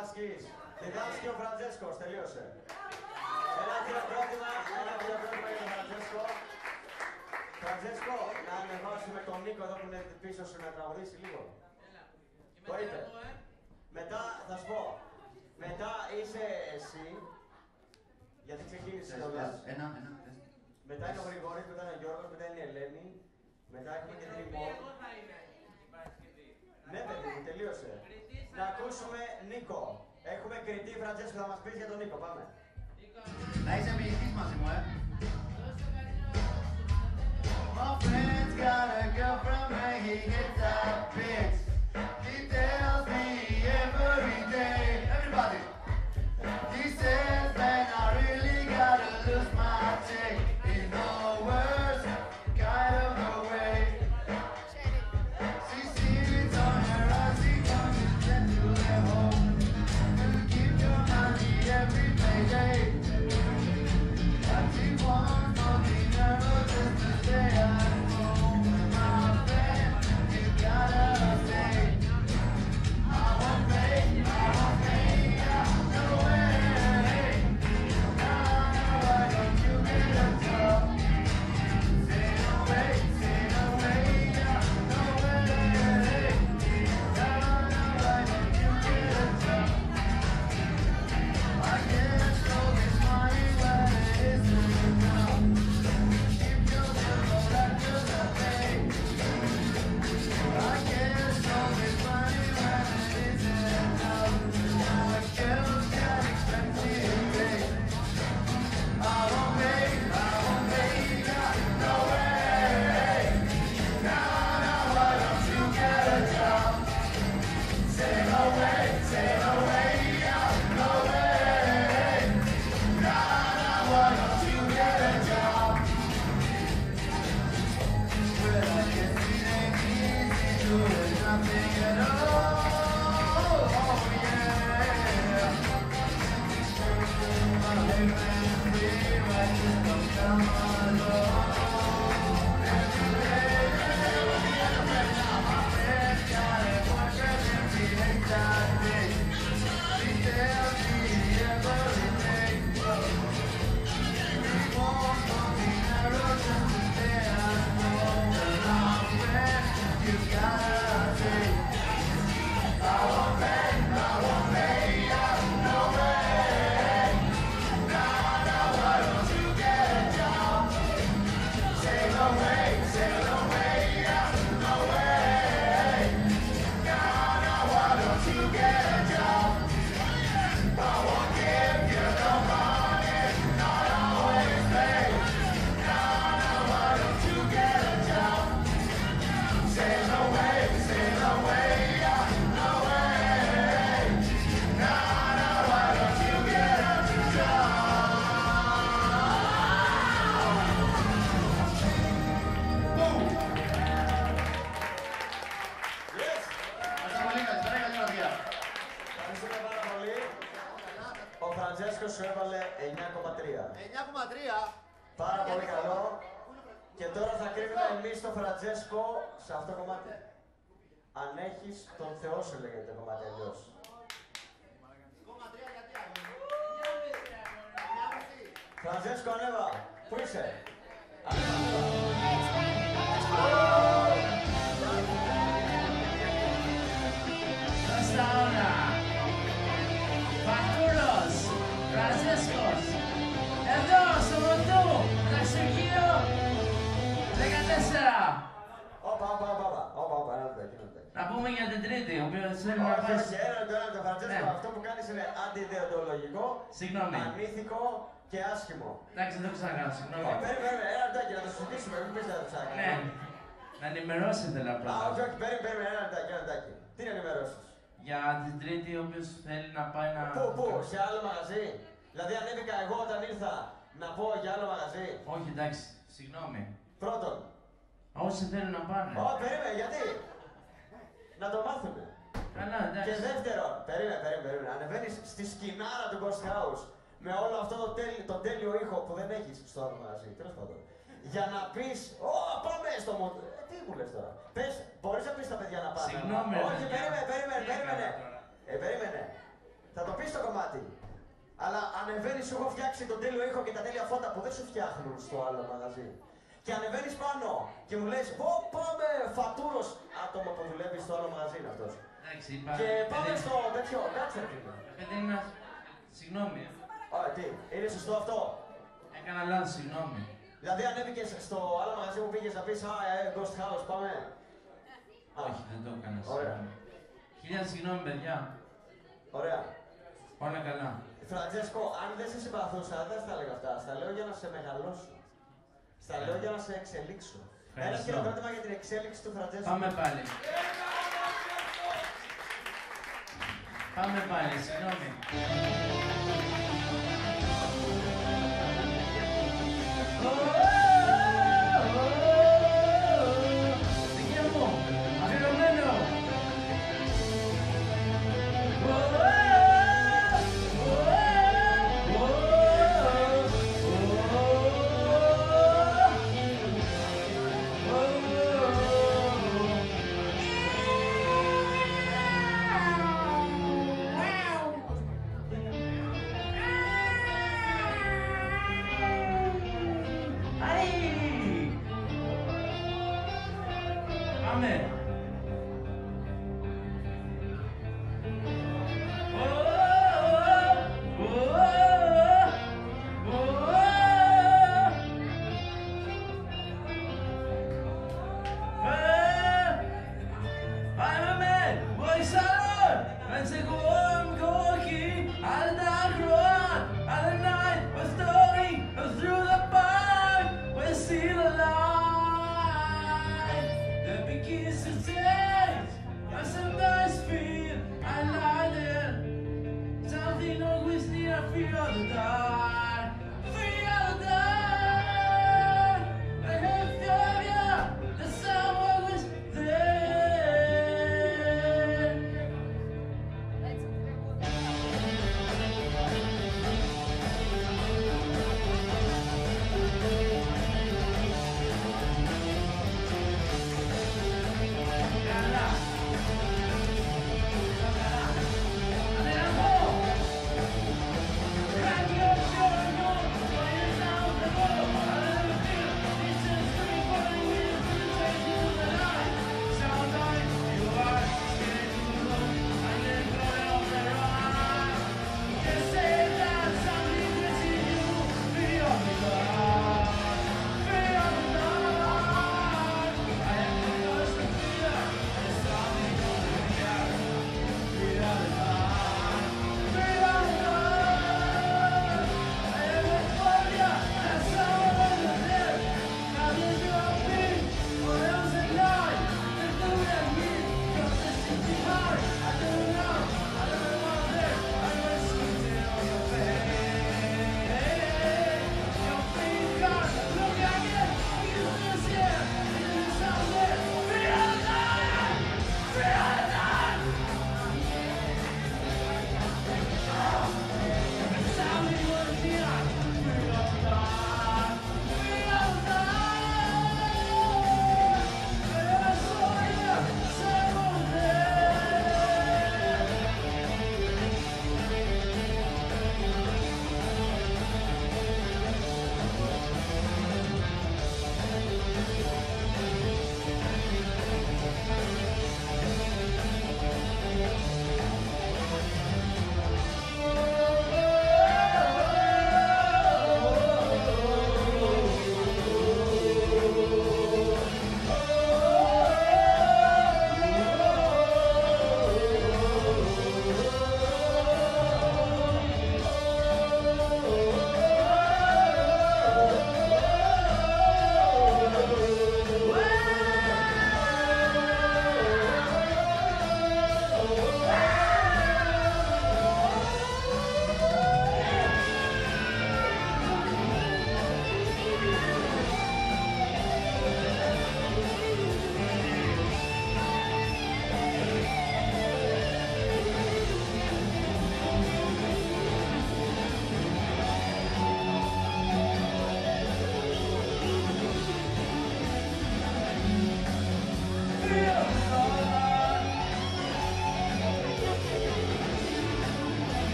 Διδάσκει ο Φραντζέσκος, τελείωσε. Ένα χειροκρότημα για τον Φραντζέσκο. Φραντζέσκο, να ανεβάσουμε τον Νίκο εδώ που είναι πίσω σου να τραγουδήσει λίγο. Το είπε. Μετά, θα σου πω, μετά είσαι εσύ, γιατί ξεκίνησες κιόλας. Μετά είναι ο Γρηγόρης, μετά είναι ο Γιώργος, μετά είναι η Ελένη, μετά έχουμε και την Ιμών. Ναι, παιδί μου, τελείωσε. Να ακούσουμε Νίκο. Έχουμε κριτή Φραντζέσκο, θα μας πεις για τον Νίκο, πάμε. Να είσαι ποιητής μαζί μου, My friend's got a girlfriend and he gets up pics. He tells me every day, everybody. He says, man, I really gotta lose my chick in the worst kind of a way. She sits on her ass, she comes and to their home. You give your money every payday. But she wants nothing else just to stay at home. My friend, you gotta stay. I won't pay, no way. Now, why don't you get a job? Say no way, no way. Now, why don't you get a job? I can't show this money when it isn't enough. Keep your circle that you're the pay. I can't show this money when it isn't enough. Now it kills get expensive, babe. I won't pay, no way. Now, why don't you get a job? Say no way, no way. Why don't you get a job? Well, I guess it ain't easy doing nothing at all. Oh, yeah. My life ain't free, I just don't come alone. Every day, my friend's got a boyfriend and she hates that bitch. She tells me every day. You gotta take. I won't pay, no way. Now, why don't you get a job? Say no way, no way. Now, why don't you get a job? I won't give you no money, not always pay. Now, why don't you get a job? Say no way, no way. Now, why don't you get a job? Boom! Yes! Καλησπέρα, καλή βραδιά. Ευχαριστούμε πάρα πολύ. Ο Φραντζέσκος σου έβαλε 9,3. 9,3. Πάρα πολύ καλό. Και τώρα θα κρίνουμε εμείς τον Φραντζέσκο σε αυτό το κομμάτι. Αν έχεις τον Θεό σου λέγεται το κομμάτι αλλιώς. 9,3 γιατί Φραντζέσκο ανέβα. Πού είσαι? Hasta ahora, Facturos, Φραντζέσκος, εδώ στο Μοντού, Ταξιουργείο 14. Όπα, ένα λεπτάκι. Να πούμε για την Τρίτη, ο οποίος θέλει να Όχι, πάει... όχι, ένα λεπτό, Φραντζέσκο, αυτό που κάνεις είναι αντιδεοντολογικό, Συγγνώμη. ανήθικο και άσχημο. Εντάξει, δεν το ξανακάνω, συγγνώμη. Περίμενε, ένα λεπτάκι, να το συζητήσουμε, μην πεις να το ξανακάνω. Ναι, να ενημερώσετε Α, απλά. όχι, περίμενε, ένα λεπτάκι. Τι να ενημερώσεις? Για την Τρίτη, ο οποίος θέλει να πάει να... Πού, σε άλλο μαγαζί? Δηλαδή ανέβηκα εγώ όταν ήρθα να πω για άλλο μαγαζί. Όχι, εντάξει, συγγνώμη. Πρώτον. Όσοι θέλουν να πάνε. Ω, περίμενε, γιατί? Να το μάθουνε. Καλά, εντάξει. Και δεύτερον, περίμενε. Ανεβαίνεις στη σκηνάρα του Ghost House με όλο αυτό το τέλειο ήχο που δεν έχεις στο άλλο μαγαζί. Τέλος πάντων. Για να πεις, ω, πάμε στο μοντέλο. Τι μου λες τώρα? Πες, μπορείς να πεις στα παιδιά να πάνε. Συγγνώμη. Όχι, περίμενε. Περίμενε. Θα το πεις το κομμάτι. Αλλά ανεβαίνεις, σου έχω φτιάξει τον τέλειο ήχο και τα τέλεια φώτα που δεν σου φτιάχνουν στο άλλο μαγαζί. Και ανεβαίνεις πάνω και μου λες, πω πάμε φατούρος άτομο που δουλεύει στο άλλο μαγαζί είναι αυτός. Εντάξει, είπα. Και πάμε στο τέτοιο, κάτσε ρε φίλε. Παιδί είναι ένας... Συγγνώμη. Ωραία, τι, είναι σωστό αυτό. Έκανα λάθος, συγγνώμη. Δηλαδή ανέβηκες στο άλλο μαγαζί που πήγες να πεις, Ghost House, πάμε. Όχι, δεν το έκανα. Ωραία. Χίλια συγγνώμη, παιδιά. Ωραία. Όλα καλά. Φραντζέσκο, αν δεν σε συμπαθούσα, δεν θα έλεγα αυτά. Στα λέω για να σε μεγαλώσω. Στα λέω για να σε εξελίξω. Ένα Ευχαριστώ. χειροκρότημα για την εξέλιξη του Φραντζέσκο. Πάμε πάλι. Πάμε πάλι, συγγνώμη. Δικιά μου, αφιερωμένο.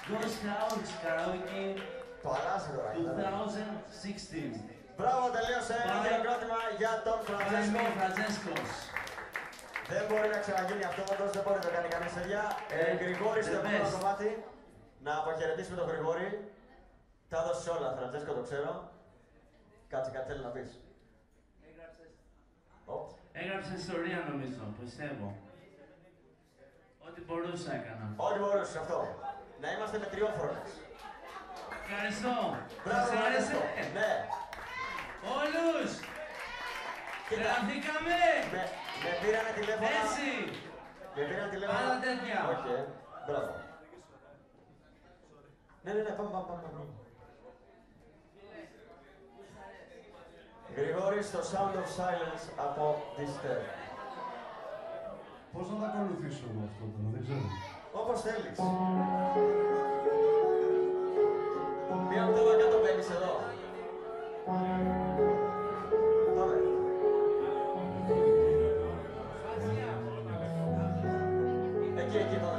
Ghost Scouts Karaoke Το αλλάζει τώρα. 2016. Μπράβο, τελείωσε. Ένα Bye. χειροκρότημα για τον By Φραντζέσκο. me, Francescos. Δεν μπορεί να ξαναγίνει αυτό, όντως δεν μπορεί να το κάνει κανείς παιδιά. Γρηγόρη στο the επόμενο best. κομμάτι. Να αποχαιρετήσουμε τον Γρηγόρη. Τα έδωσες όλα, Φραντζέσκο, το ξέρω. Κάτσε, κάτι θέλει να πεις. Οπ. Έγραψε ιστορία νομίζω, πιστεύω. Ό,τι μπορούσα έκανα. Ό,τι μπορούσες, αυτό. Να είμαστε με τριόφρονες. Ευχαριστώ. Μπράβο, Σας άρεσε. Φραντζέσκο. Ναι. Όλους. Κοίτα. Τρελαθήκαμε. Με πήρανε τηλέφωνα. Έτσι. Με πήρανε τηλέφωνα. Άλλα τέτοια. Οκ, μπράβο. Ναι, πάμε. Γρηγόρη στο Sound of Silence από τη Στέρ. Πώς να τα ακολουθήσω εγώ αυτό τώρα, δεν ξέρω. Όπως θέλεις. Μία οκτώβα κάτω μπαίνεις εδώ. Πάμε. Εκεί πάμε.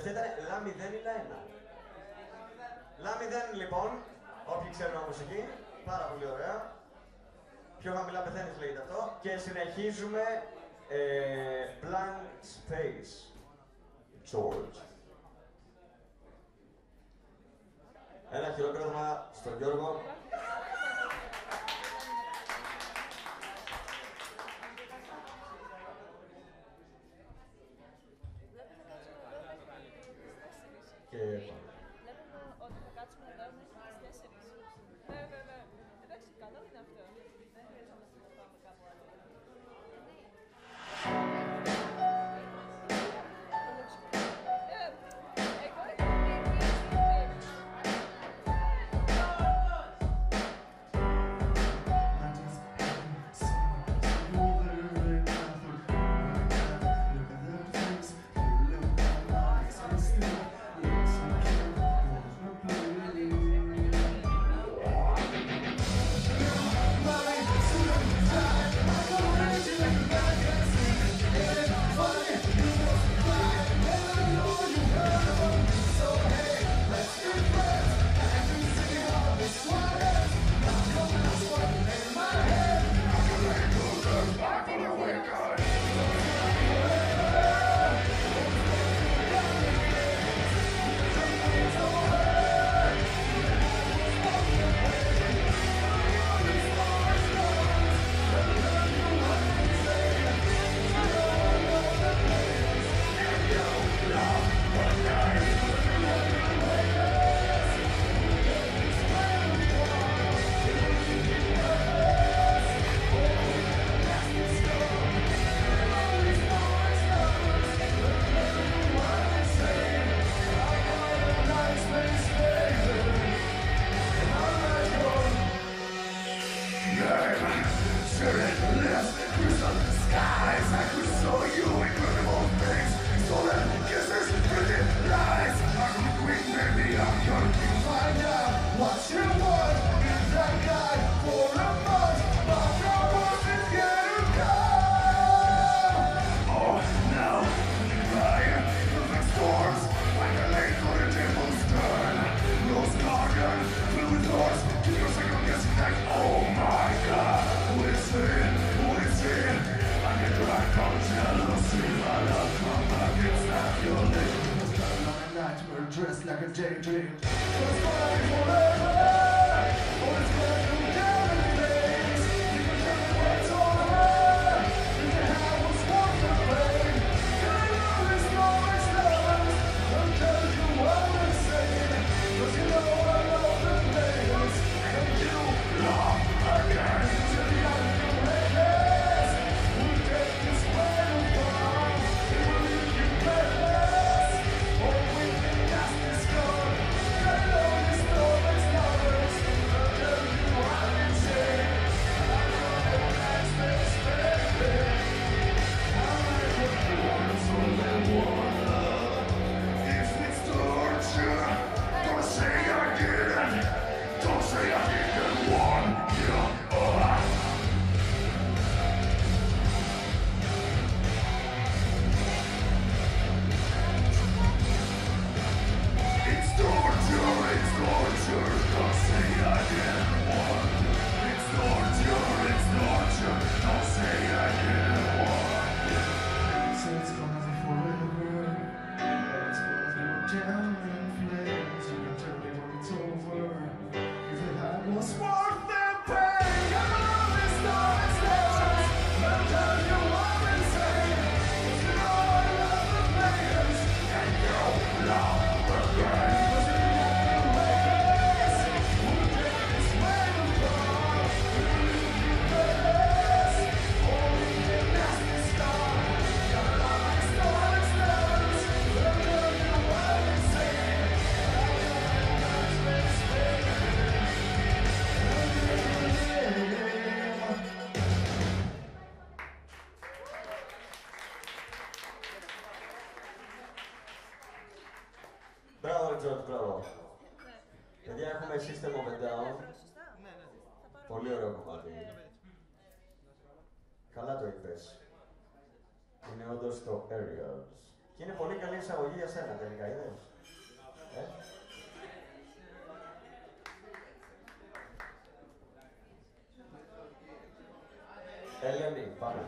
Ποια ήταν, La 0 ή La 1. La 0 λοιπόν, όποιοι ξέρουν μουσική, πάρα πολύ ωραία. Πιο χαμηλά πεθαίνεις λέγεται αυτό. Και συνεχίζουμε Blank Space. George. Ένα χειροκρότημα στον Γιώργο. Και Βλέπουμε ότι θα κάτσουμε εδώ μέχρι τις 4. Ναι, ναι, ναι. Εντάξει, καλό είναι αυτό. Δεν χρειαζόμαστε να πάμε κάπου άλλο. Dressed like a daydream. Μπράβο, Τζορτ, μπράβο. Παιδιά, έχουμε System of a Down. Πολύ ωραίο κομμάτι. Καλά το είπες. Είναι όντως το Aerials. Και είναι πολύ καλή εισαγωγή για σένα τελικά, είδες. Ελένη, πάμε.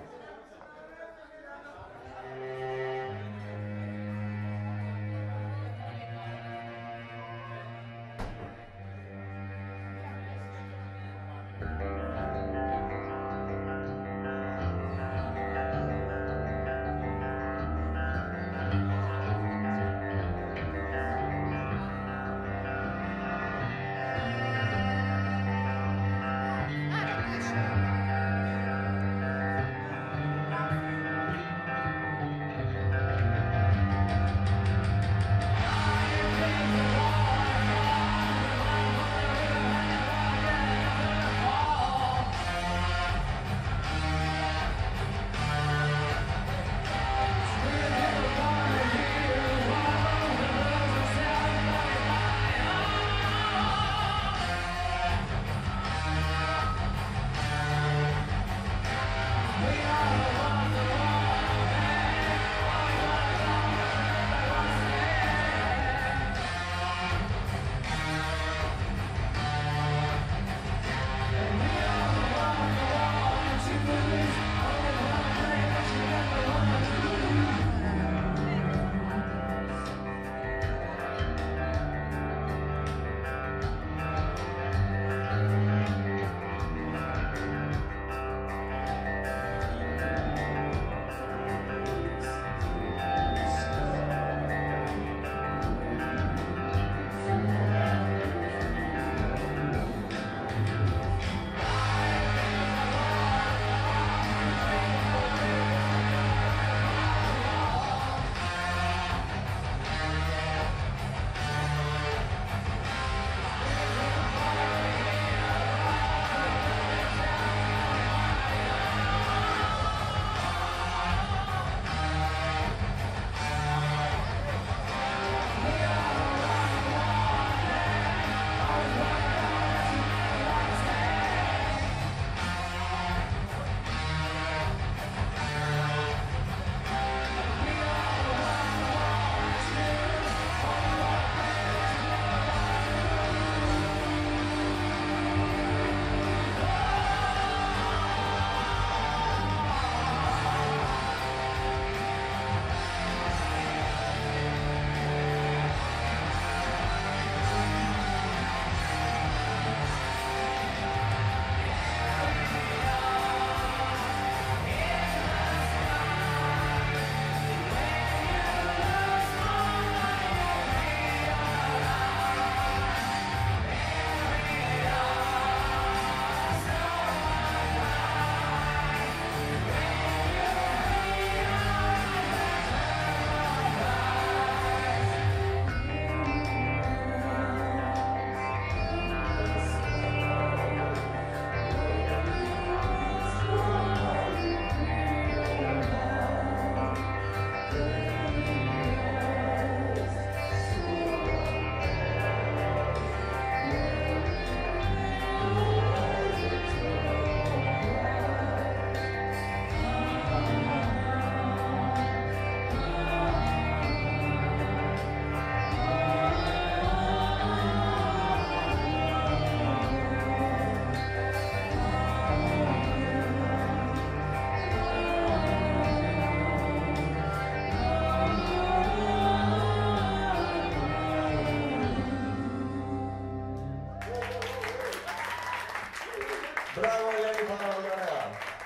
Μπράβο, Ελένη, πάρα πολύ ωραία.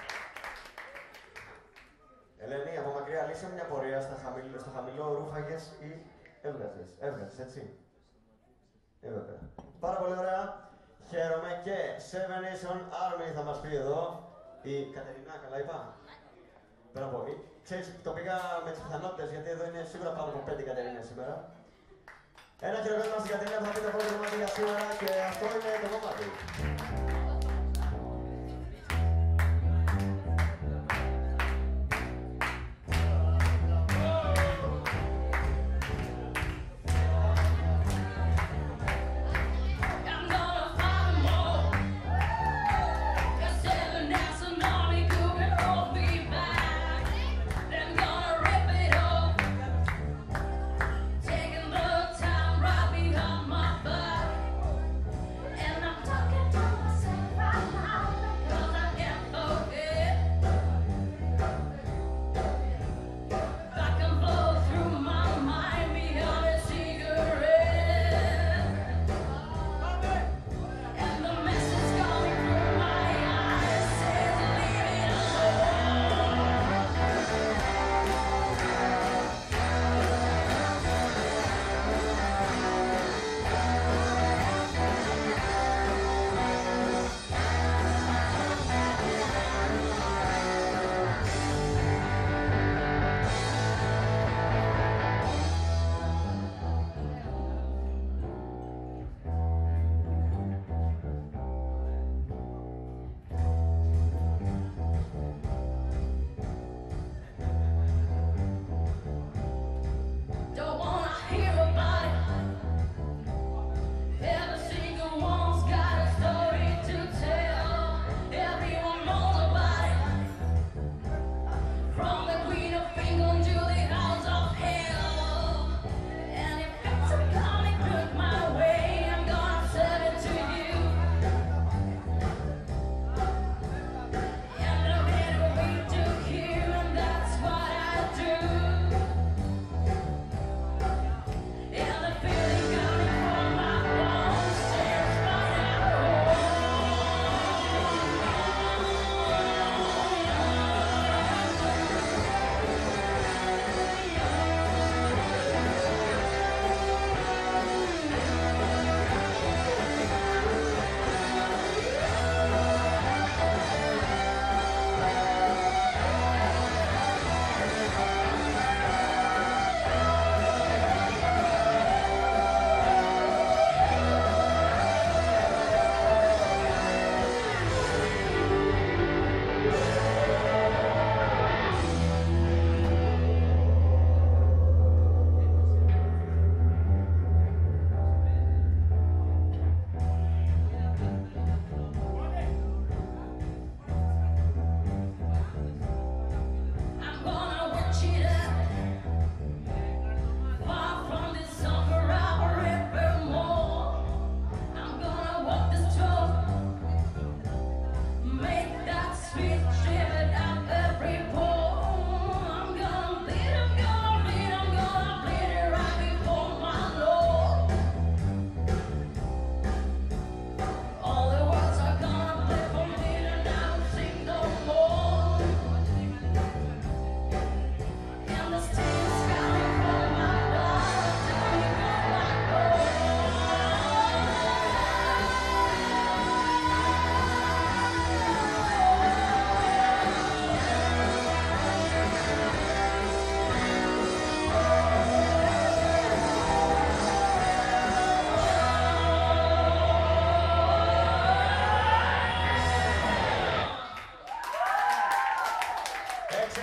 Ελένη, από μακριά λύσε μια πορεία στο χαμηλό ρούφαγες ή έβγαζες, έτσι. Βέβαια. Πάρα πολύ ωραία. Χαίρομαι και Seven Nation Army θα μας πει εδώ. Η Κατερινά, καλά είπα. Μπράβο. Ξέρεις, το πήγα με τις πιθανότητες, γιατί εδώ είναι σίγουρα πάνω από 5 Κατερίνες σήμερα. Ένα χειροκρότημα στην Κατερίνα που θα πει το πρώτο κομμάτι για σήμερα και αυτό είναι το κομμάτι.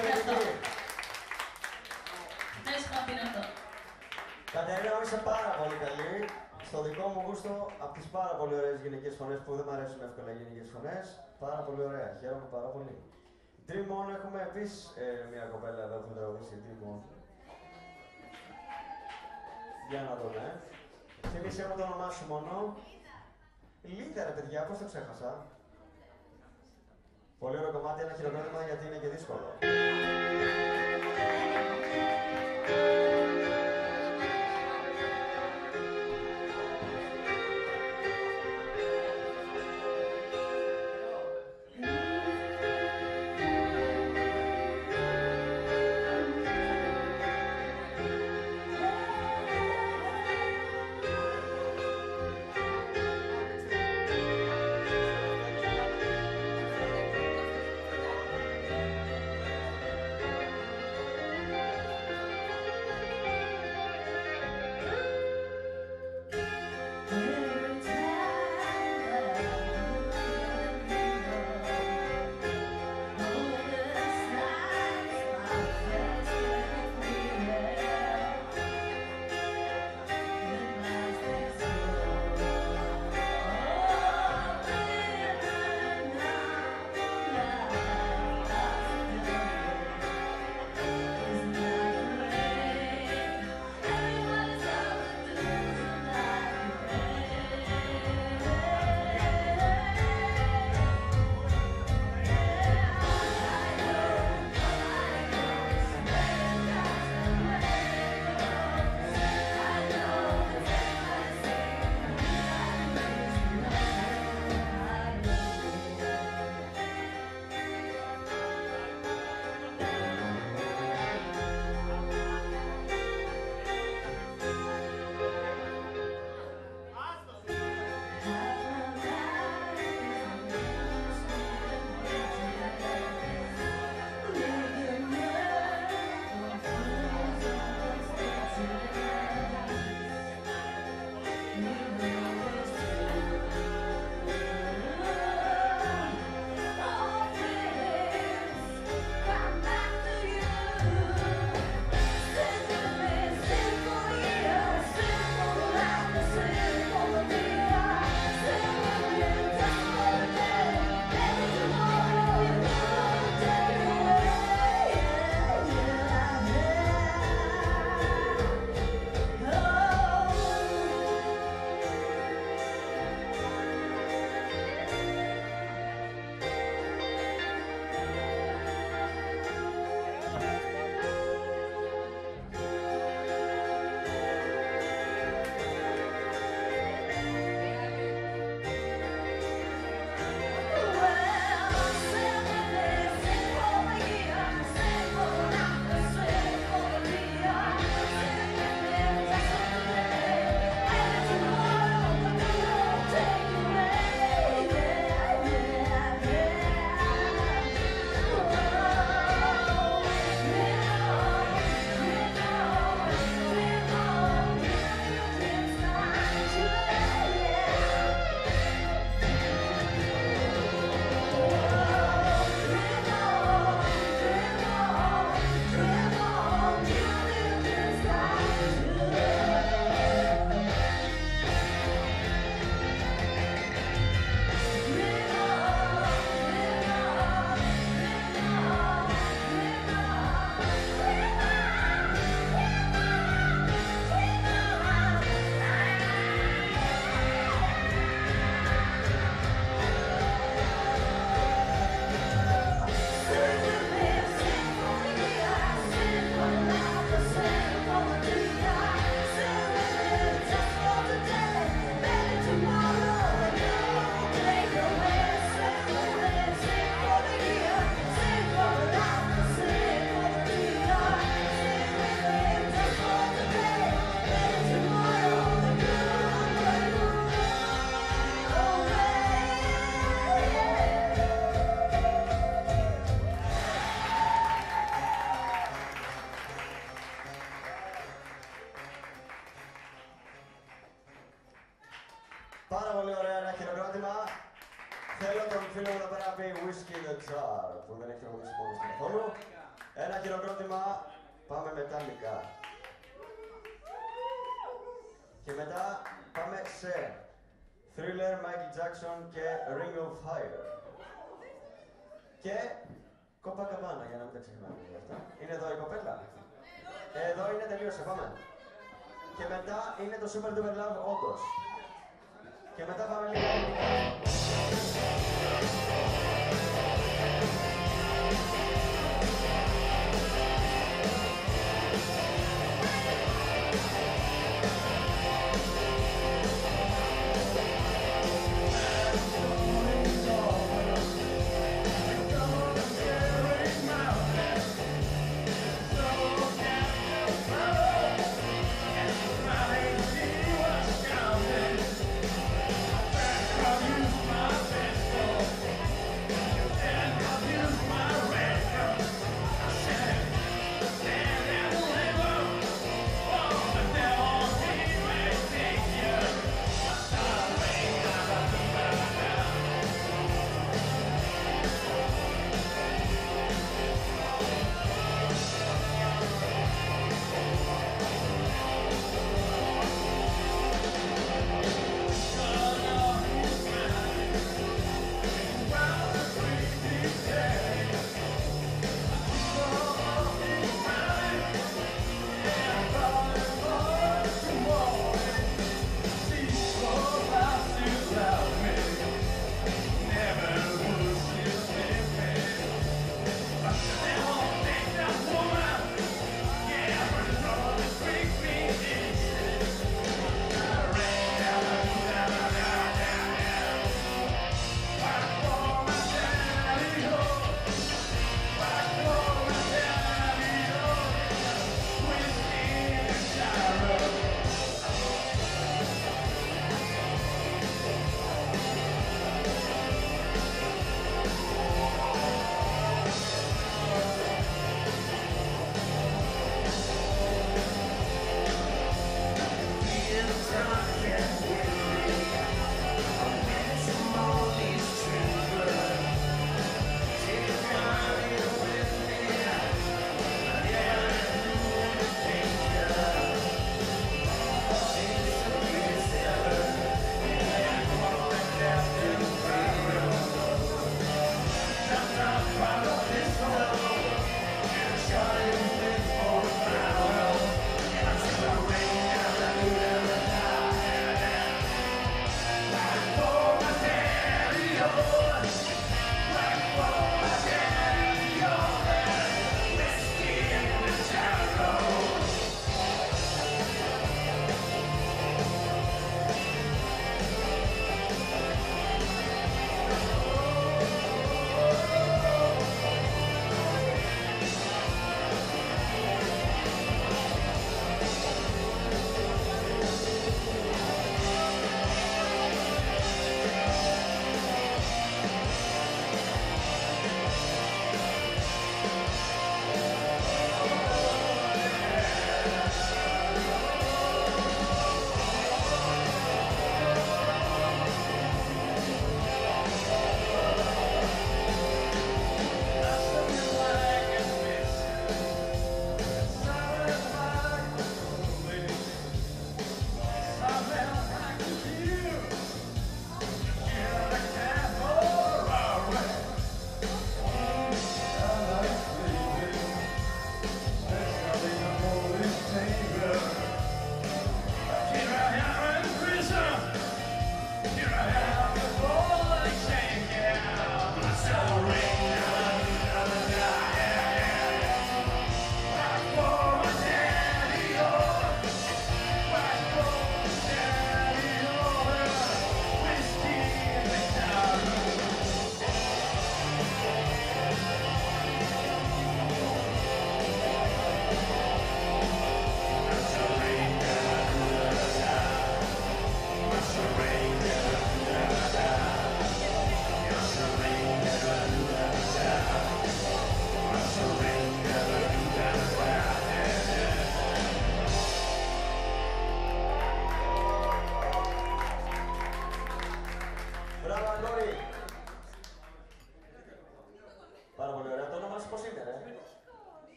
νικητή. Ευχαριστώ, αυτό. Κατερίνα μου, είσαι πάρα πολύ καλή. Στο δικό μου γούστο, από τις πάρα πολύ ωραίες γυναικές φωνές που δεν μου αρέσουν εύκολα οι γυναικές φωνές, πάρα πολύ ωραία. Χαίρομαι πάρα πολύ. Dream On, έχουμε επίσης μια κοπέλα εδώ που θα τραγουδήσει Dream On. Για να δούμε. Θυμήσέ μου το όνομά σου μόνο. Λίδα ρε παιδιά, πώς το ξέχασα. Πολύ ωραίο κομμάτι, ένα χειροκρότημα γιατί είναι και δύσκολο. Πάρα πολύ ωραία, ένα χειροκρότημα. Θέλω τον φίλο μου να πει Whiskey the Jar, που δεν έχει τραγουδήσει μόνο στον καθόλου. Ένα χειροκρότημα, πάμε Metallica. Και μετά πάμε σε Thriller, Michael Jackson και Ring of Fire. Και Copacabana, για να μην τα ξεχνάμε. Είναι εδώ η κοπέλα. Εδώ είναι, τελείωσε, πάμε. Και μετά είναι το Super Duper Love, όντως. Και μετά πάμε λίγο.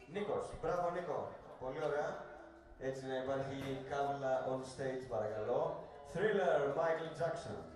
Νίκος, μπράβο Νίκο. Πολύ ωραία. Έτσι να υπάρχει καύλα on stage παρακαλώ. Thriller, Michael Jackson.